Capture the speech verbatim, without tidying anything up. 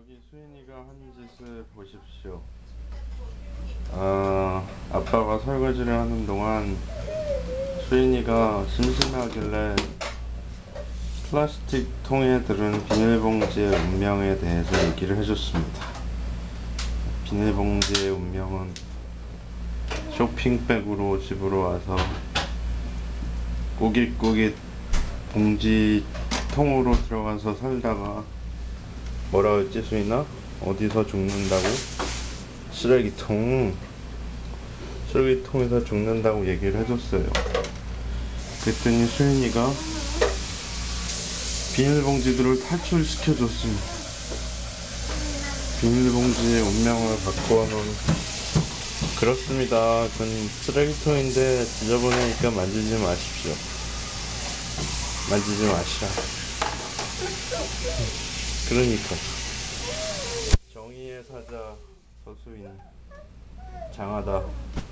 여기 수인이가 한 짓을 보십시오. 아, 아빠가 설거지를 하는 동안 수인이가 심심하길래 플라스틱 통에 들은 비닐봉지의 운명에 대해서 얘기를 해줬습니다. 비닐봉지의 운명은 쇼핑백으로 집으로 와서 꾸깃꾸깃 봉지 통으로 들어가서 살다가 뭐라 그랬지 수인아? 어디서 죽는다고? 쓰레기통 쓰레기통에서 죽는다고 얘기를 해줬어요. 그랬더니 수인이가 비닐봉지들을 탈출시켜줬습니다. 비닐봉지의 운명을 바꿔놓은 그렇습니다. 그건 쓰레기통인데 지저분하니까 만지지 마십시오. 만지지 마시라. 그러니까 정의의 사자 서수인 장하다.